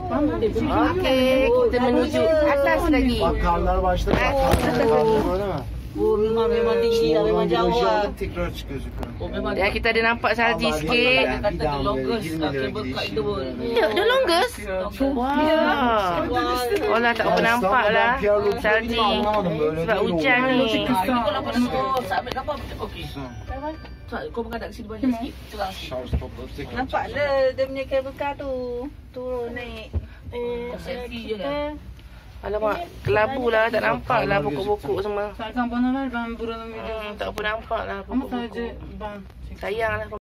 Okey, kita menuju atas lagi. Karlar başladı. Böyle mi? Oh, memang tinggi lah, memang jauh lah. Tekrar çıkıyorsun. Oh, memang Ya, kita ada nampak salji sikit. kata the longest cable car in the world. The longest? Wah. Oh lah, tak pernah nampak lah salji. Sebab hujan ni. Kau nak pasal kau submit apa? Okey. Kau menghadap sini banyak sikit. Cerah sikit. Şarj topladı. Nampak lah dia punya kabel car tu. Turun naik. Selfie je kan? Alamak, kelabu lah. Tak nampak lah pokok-pokok semua. Serkan bana ver ben buranın videosunu. Tak pernah nampak lah Ama pokok-pokok. sadece ben. Sayang lah.